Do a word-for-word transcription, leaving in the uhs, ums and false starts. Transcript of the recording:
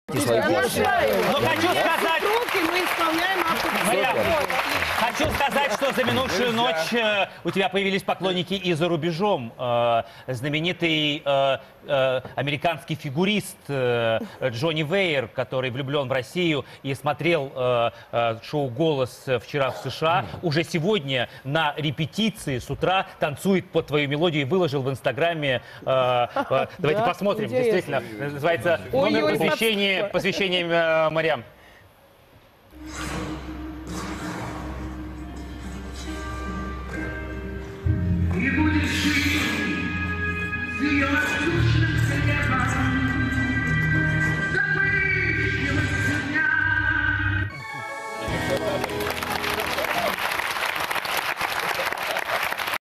Ну, хочу сказать... мы исполняем Марьям, хочу сказать, что за минувшую ночь э, у тебя появились поклонники и за рубежом. Э, знаменитый э, э, американский фигурист э, Джонни Вейер, который влюблен в Россию и смотрел э, э, шоу «Голос» вчера в США, уже сегодня на репетиции с утра танцует под твою мелодию и выложил в Инстаграме. Э, э, давайте посмотрим, действительно. Называется номер посвящение, посвящение э, Марьям. Не будешь